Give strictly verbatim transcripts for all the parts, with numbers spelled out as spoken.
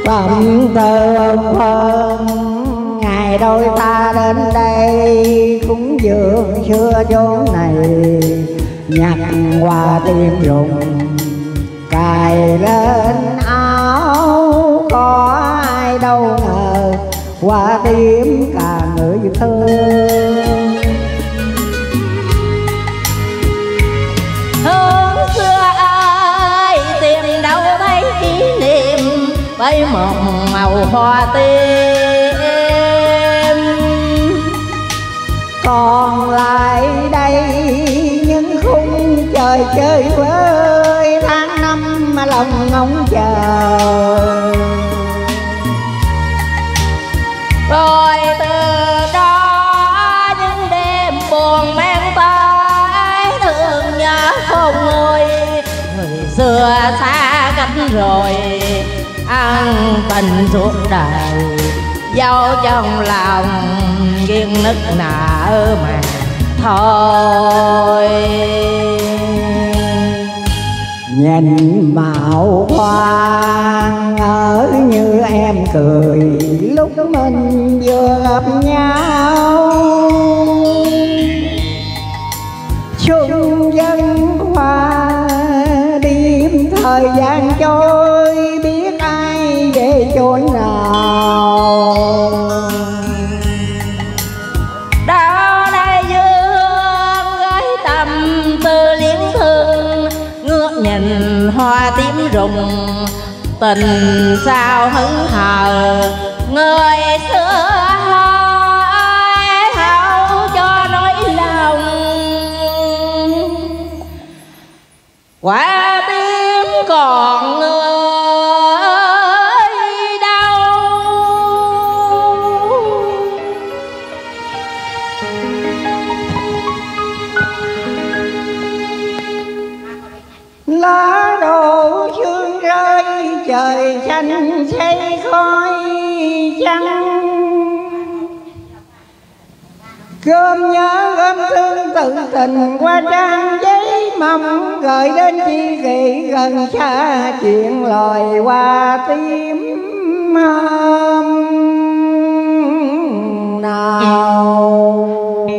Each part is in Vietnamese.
Tâm thơm hơn ngày đôi ta đến đây cúng dường xưa chốn này, nhặt hoa tim rụng cài lên áo, có ai đâu ngờ hoa tim cả người thương. Hương xưa ơi tìm đâu thấy kỷ niệm, với một màu hoa tim. Còn lại đây những khung trời chơi vơi, tháng năm mà lòng ngóng chờ. Rồi từ đó những đêm buồn men tới, thương nhớ không nguôi, người xưa xa cách rồi ăn tình suốt đời, dấu trong lòng duyên nức nở mà thôi. Nhìn màu hoa ngỡ như em cười lúc mình vừa gặp nhau, xuân dân qua đêm thời gian trôi, biết ai về chốn nào. Đâu đây dương gửi tâm tư liếng thương, ngước nhìn hoa tím rụng tình sao hững hờ. Người xưa hỏi hậu cho nỗi lòng, quả tim còn người đâu. Lá đổ sương rơi trời xanh xây khói trắng, gom nhớ gom thương tự tình qua trang giấy mong, gửi đến chi kỷ gần xa chuyện lời hoa tím hôm nào.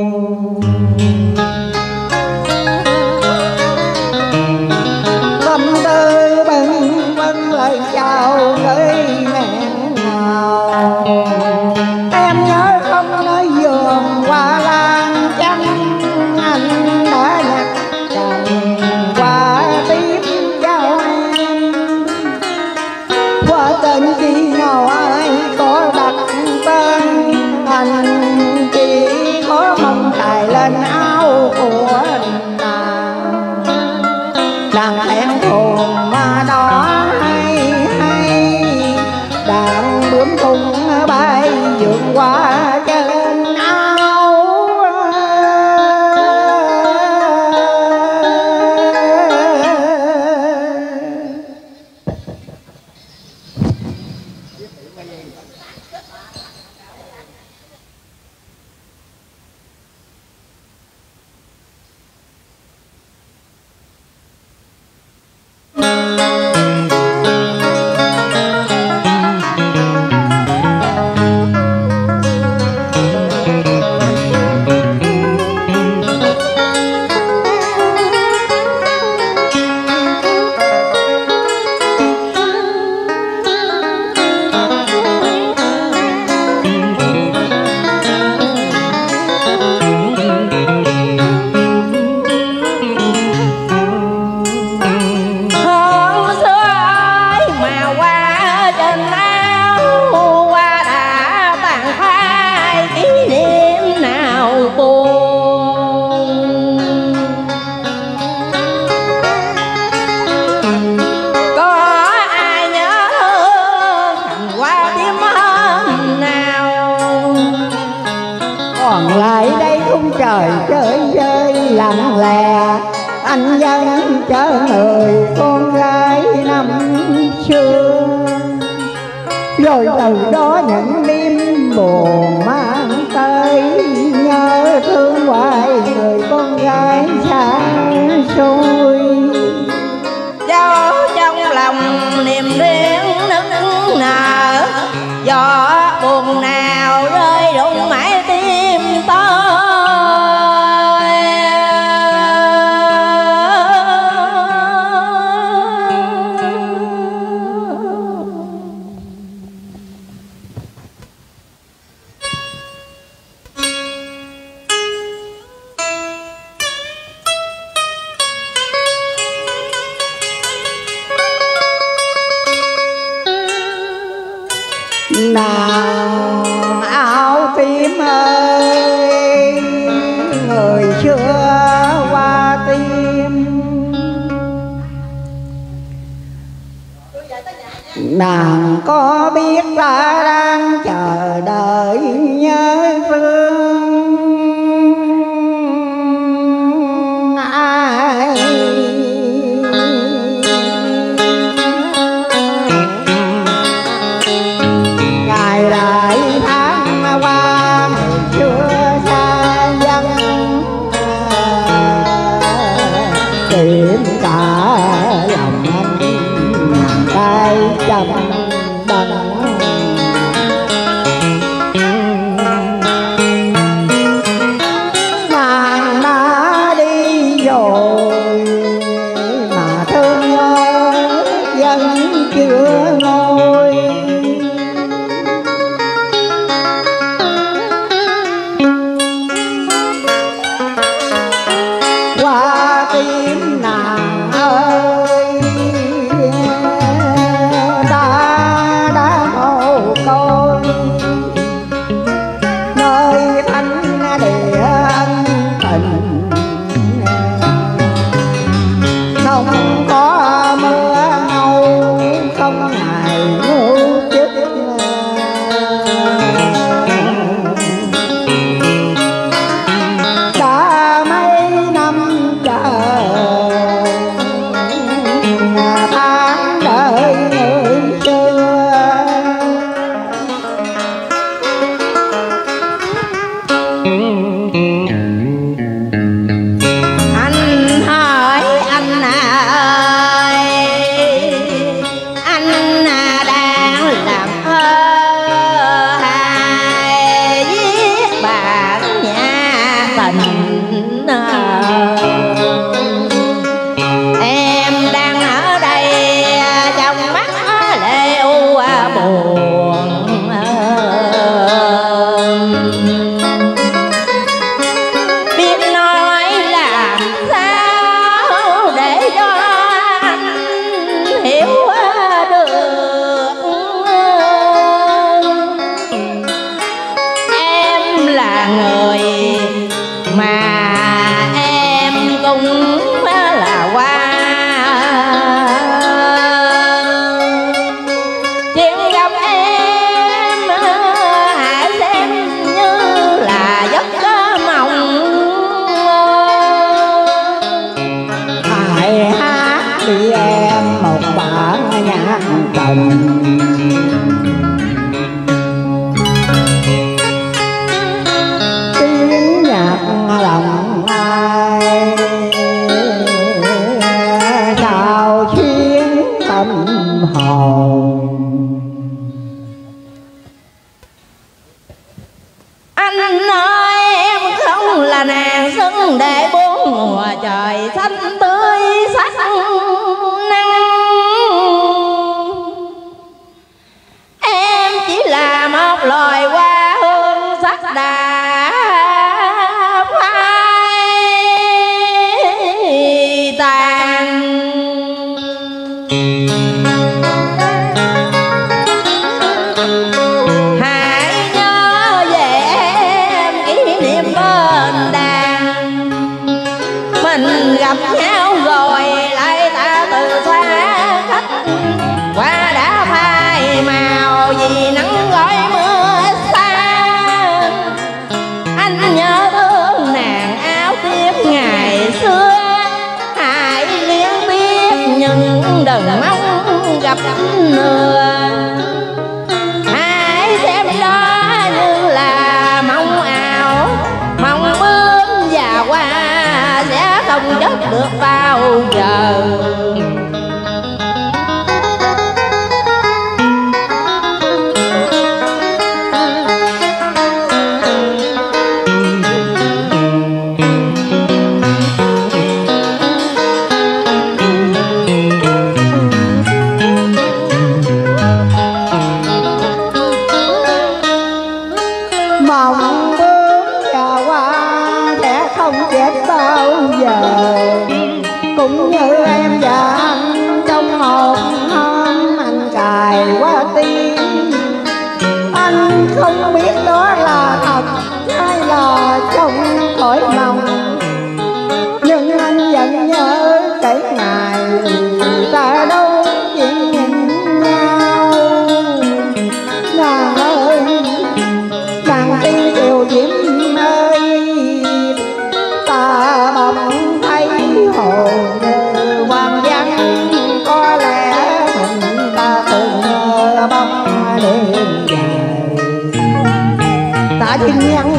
Tâm tư bâng vâng lời chào gửi nghẹn ngào, em nhớ không nói giường hoa lan trắng, anh đã nhặt cành hoa tím trao em. Qua tên chi nào ai có đặt tên, anh chỉ có mong cài lên áo của nàng, làng thẹn thùng mà đó hay hay, đàn bướm tung bay vượt qua trên áo. Còn lại đây khung trời chơi chơi lặng lè, anh dân chở người con gái năm xưa. Rồi từ đó những đêm buồn mang tới, nhớ thương hoài người con gái xa xôi. Dấu trong lòng niềm riêng nức nở gió buồn nào rơi đụng mãi tim tôi. Nàng áo tím ơi, người xưa qua tim, nàng có biết ta đang chờ đợi nhớ thương ai? Lại tháng qua chưa xa dân, tìm cả lòng anh hàng tay chăm đắng. Nàng đã đi rồi mà thương nhớ vẫn chưa ngôi. Qua tim nàng ơi, ta đã mồ côi nơi thánh địa ân tình, không có mưa ngâu, không ngày mưa chút. Đã mấy năm chờ tháng đợi người xưa, Anh hỏi anh ơi, anh đang làm thơ hay viết bản nhạc tình? Em đang ở đây trong mắt lệ u buồn, biết nói làm sao để cho anh hiểu được. Em là người mà em cũng là qua, chuyện gặp em hãy xem như là giấc mộng. hãy hát đi em một bản nhạc tình. Tiếng nhạc lòng ai sao xuyến tâm hồn. Anh ơi em không là nàng xứng để bốn mùa trời xanh tươi sắc nắng. Em chỉ là một loài hoa hương sắc đã phai tàn. Hãy nhớ về em kỷ niệm bên đàn, mình gặp nhau rồi lại ta từ xa cách. Qua đã phai màu vì nắng gói mưa xa, anh nhớ thương nàng áo tím ngày xưa. Hãy liên tiếp nhưng đừng mong gặp nữa. Hãy xem đó như là mong ảo, mong bướm và hoa sẽ không chất được bao giờ.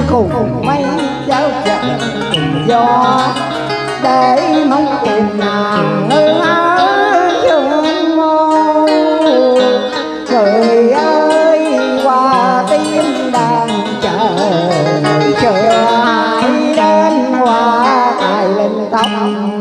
cùng mấy cháu chợ cùng gió để mong tìm nàng ở trường mô. Người ơi qua tiếng đàn chờ, chờ ai đến hoa tài lên tóc